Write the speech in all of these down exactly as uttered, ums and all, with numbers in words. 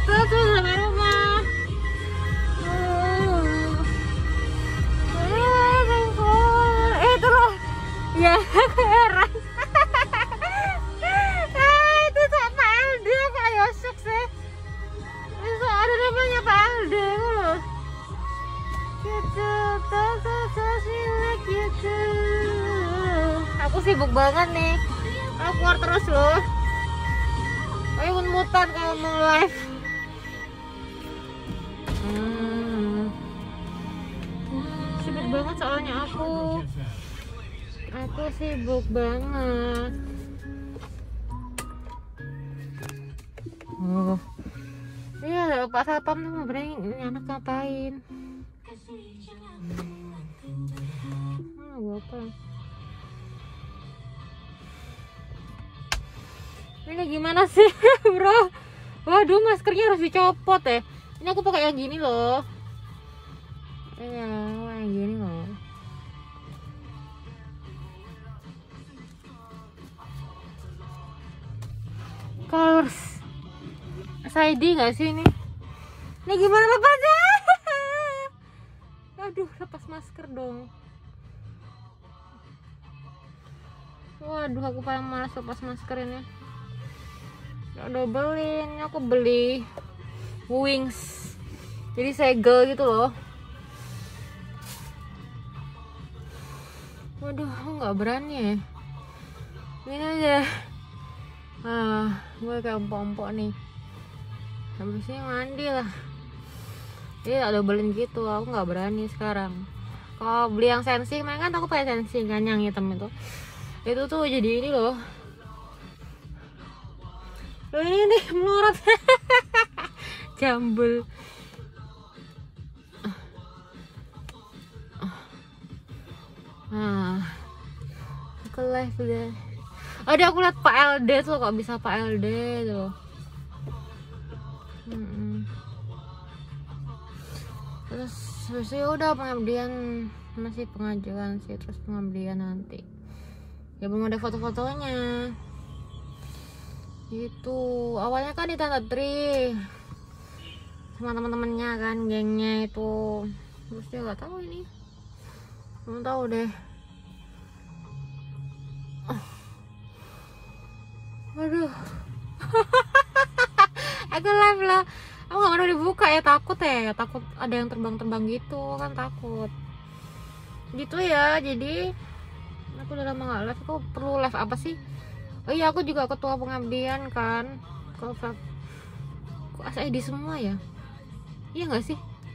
tuh tuh sampai rumah. Eh itu loh ya heran. Ah, itu Pak L D Pak Yosuk sih. Itu ada namanya Pak L D loh. Gitu, gitu. Aku sibuk banget nih. Aku keluar terus loh. Ayo mutan kalau mau live. Hmm. Sibuk banget soalnya aku. Aku sibuk banget. Oh. Iya, Pak Satpam tuh ngobrolin ini anak ngapain? Hmm, gua apa? Ini gimana sih, bro? Waduh, maskernya harus dicopot ya. Ini aku pakai yang gini loh. Iya, yang gini loh. Colors S I D nggak sih ini? Ini gimana lepasnya? Aduh, lepas masker dong. Waduh, aku paling malas lepas masker ini. Udah beliin, aku beli wings, jadi segel gitu loh. Waduh, aku nggak berani ya. Ini aja. Ah, gue kayak empok-empok nih. Habis ini mandi lah. Jadi ada beliin gitu, aku nggak berani sekarang. Kalau beli yang sensi, main kan aku pakai sensi kan yang hitam itu. Itu tuh jadi ini loh. Loh ini nih melorot. Jambul. Nah, aku live deh. Ada aku lihat Pak L D tuh, kok bisa Pak L D tuh. Hmm. Terus terus ya udah pengabdian, masih pengajuan sih, terus pengabdian nanti. Ya belum ada foto-fotonya. Itu awalnya kan di Tante Tri sama teman-temannya kan, gengnya itu. Terus dia nggak tahu ini, belum tahu deh. Oh. Waduh. Aku live lah. Aku nggak mau dibuka ya, takut ya, takut ada yang terbang-terbang gitu kan, takut. Gitu ya, jadi aku udah lama nggak live. Aku perlu live apa sih? Oh iya, aku juga ketua pengabdian kan. Kalau kok S I D semua ya? Iya nggak sih?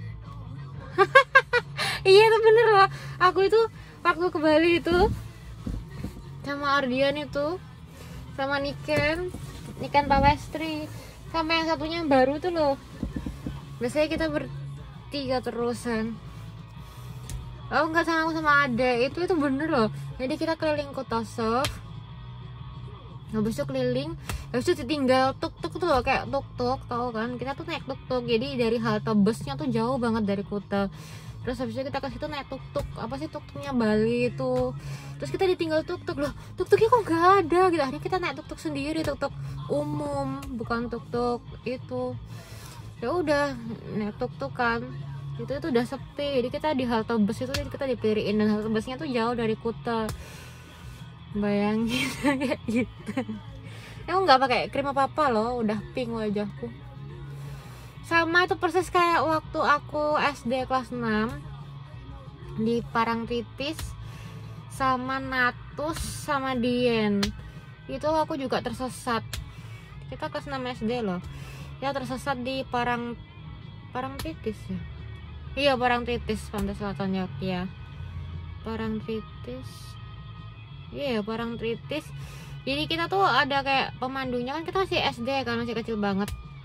Iya itu bener loh. Aku itu waktu ke Bali itu sama Ardian itu, sama Niken, Niken Pawestri, sama yang satunya yang baru tuh loh. Biasanya kita bertiga terusan. Oh enggak, sama aku sama Ade. Itu itu bener loh. Jadi kita keliling kota Sof. Habis itu keliling, habis itu tinggal tuk-tuk tuh loh, kayak tuk-tuk, tahu kan? Kita tuh naik tuk-tuk. Jadi dari halte busnya tuh jauh banget dari Kuta. Terus habis itu kita ke situ naik tuk-tuk, apa sih tuk-tuknya Bali itu. Terus kita ditinggal tuk-tuk loh. Tuk-tuknya kok nggak ada gitu. Akhirnya kita naik tuk-tuk sendiri, tuk-tuk umum, bukan tuk-tuk itu. Ya udah naik tuk-tuk kan. Itu itu udah sepi. Jadi kita di halte bus itu kita dipiriin, dan halte busnya tuh jauh dari Kuta. Bayangin kayak gitu. Aku nggak pakai krim apa apa loh, udah pink wajahku. Sama itu persis kayak waktu aku S D kelas enam di Parangtritis sama Natus sama Dien. Itu aku juga tersesat. Kita kelas enam S D loh. Ya tersesat di Parang Parangtritis ya. Iya, Parangtritis, Pantai Selatan Yogyakarta. Parangtritis. Iya, yeah, Parangtritis. Jadi kita tuh ada kayak pemandunya kan, kita masih S D kan, masih kecil banget.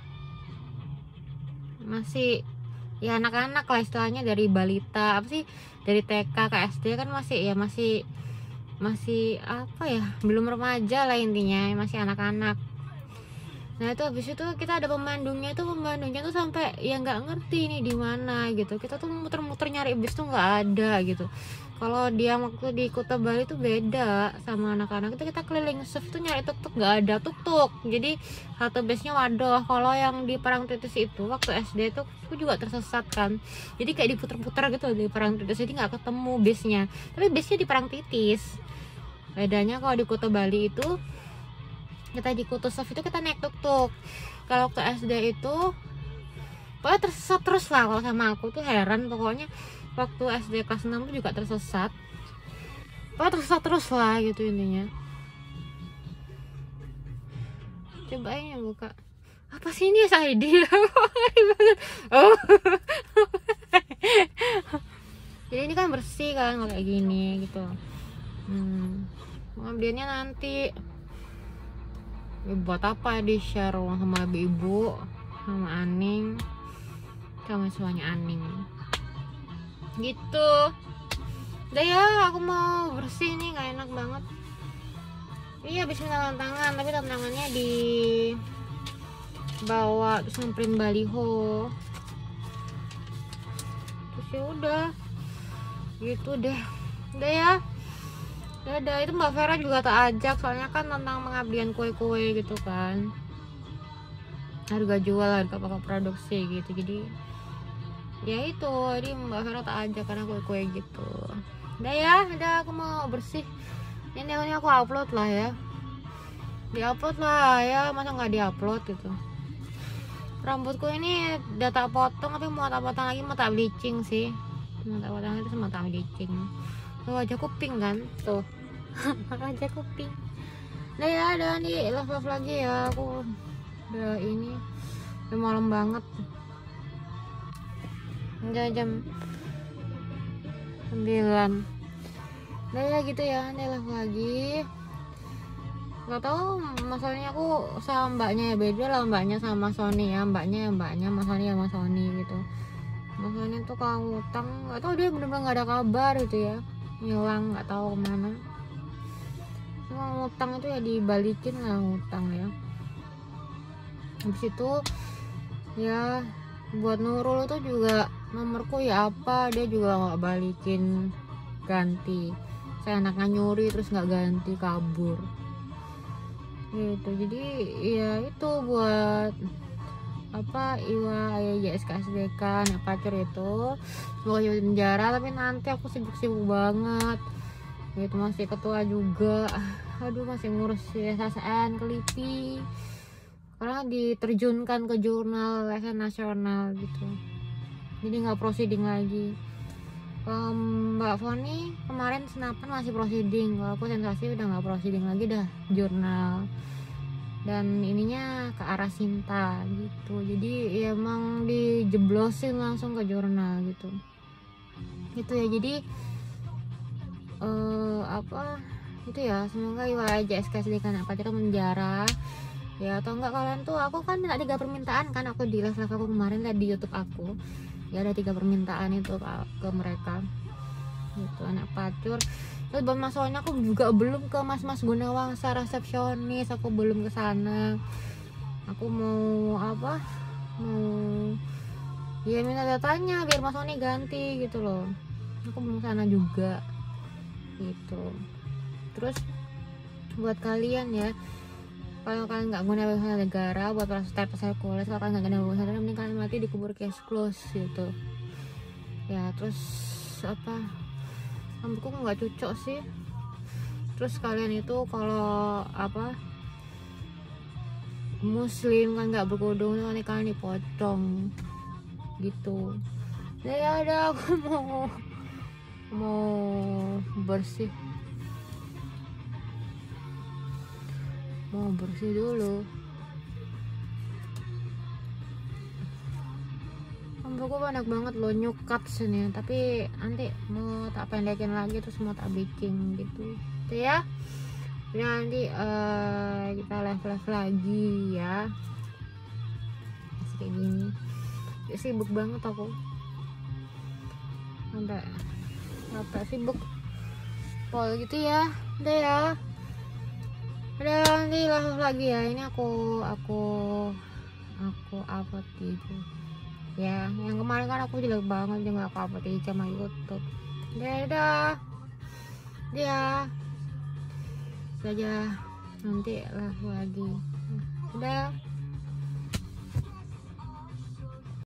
Masih ya anak-anak lah istilahnya, dari balita apa sih, dari T K ke S D kan masih ya masih masih apa ya, belum remaja lah intinya, masih anak-anak. Nah itu habis itu kita ada pemandunya, itu pemandunya tuh sampai ya nggak ngerti nih di mana gitu. Kita tuh muter-muter nyari bis tuh nggak ada gitu. Kalau dia waktu di Kuta Bali tuh beda sama anak-anak itu, kita keliling surf tuh nyari tuk-tuk nggak ada tuk-tuk. Jadi halte bisnya waduh. Kalau yang di Parangtritis itu waktu S D tuh aku juga tersesat kan. Jadi kayak diputer-puter gitu di Parangtritis, jadi nggak ketemu bisnya. Tapi bisnya di Parangtritis. Bedanya kalau di Kuta Bali itu, kita di Kuta Surf itu kita naik tuk-tuk. Kalau ke S D itu pokoknya tersesat terus lah. Kalau sama aku tuh heran pokoknya, waktu S D kelas enam tuh juga tersesat. Pokoknya tersesat terus lah gitu intinya. Coba ini buka. Apa sih ini S I D? Oh. Jadi ini kan bersih kan kalau kayak gini gitu. Hmm. Pengabdiannya nanti ya, buat apa di share sama ibu, sama Aning, sama suaminya Aning gitu. Udah ya, aku mau bersih nih, nggak enak banget. Iya habis minta tantangan, tapi tantangannya di bawa terus ngeprint baliho, terus ya udah gitu deh. Udah ya, dadah. Itu Mbak Vera juga tak ajak, soalnya kan tentang pengabdian kue-kue gitu kan, harga jual, harga pokok produksi gitu. Jadi ya itu, jadi Mbak Vera tak ajak karena kue-kue gitu. Udah ya, udah aku mau bersih. Ini aku upload lah ya, diupload lah ya, masa nggak diupload gitu. Rambutku ini udah tak potong, tapi mau tak potong lagi, mau tak bleaching sih. Mau tak potong itu sama tak bleaching. Tuh wajahku pink kan, tuh wajahku pink. Nah ya, ada nih love love lagi ya. Aku udah ini udah malam banget, udah jam sembilan. Nah ya gitu ya, ini love lagi. Gak tau masalahnya aku sama mbaknya ya, beda lah mbaknya sama Sony ya. Mbaknya ya mbaknya, Mas Sony sama Sony gitu. Mas Sony tuh kalau ngutang, gak tau dia bener-bener gak ada kabar gitu ya, hilang nggak tahu kemana. Cuma ngutang itu ya dibalikin lah, ngutang ya. Habis itu ya buat Nurul itu juga nomorku ya apa, dia juga nggak balikin, ganti. Saya anaknya nyuri terus nggak ganti, kabur gitu. Jadi ya itu buat apa Iwa J S K S D K anak pacar itu semoga di penjara, tapi nanti aku sibuk-sibuk banget gitu, masih ketua juga, aduh masih ngurus S S N Kelipi karena diterjunkan ke jurnal S N nasional gitu, jadi nggak proceeding lagi. um, Mbak Foni kemarin senapan masih proceeding, kalau aku sensasi udah nggak proceeding lagi dah, jurnal dan ininya ke arah Sinta gitu. Jadi ya emang dijeblosin langsung ke jurnal gitu gitu ya. Jadi uh, apa itu ya, semoga Iwa J S K S D K anak pacar penjara ya, atau enggak kalian tuh, aku kan minta tiga permintaan kan, aku di live live aku kemarin lihat di YouTube aku ya, ada tiga permintaan itu ke, ke mereka gitu, anak pacur. Terus buat masalahnya aku juga belum ke mas-mas Gunawangsa resepsionis, aku belum ke sana. Aku mau apa, mau ya minta datanya biar Mas Oni ganti gitu loh, aku belum sana juga gitu. Terus buat kalian ya, kalau kalian nggak guna bahasa negara buat prasetya psikoles, kalau kalian nggak guna bahasa negara, mending kalian mati dikubur case close gitu ya. Terus apa, rambutku nggak cocok sih. Terus kalian itu kalau apa muslim kan nggak berkerudung, nanti kalian dipotong gitu. Ya ada, aku mau mau bersih, mau bersih dulu. Rambutku banyak banget loh, nyukat sini, tapi nanti mau tak pendekin lagi, terus mau tak bikin gitu tuh ya. Ya nanti uh, kita live live lagi ya, masih kayak gini ya, sibuk banget aku, sampai sampai sibuk pol gitu ya. Udah ya, Udah, nanti langsung lagi ya. Ini aku aku aku upload gitu ya. Yang kemarin kan aku jelek banget, dia nggak aku upload di channel YouTube. Dadah dia saja, nanti lah lagi. Udah.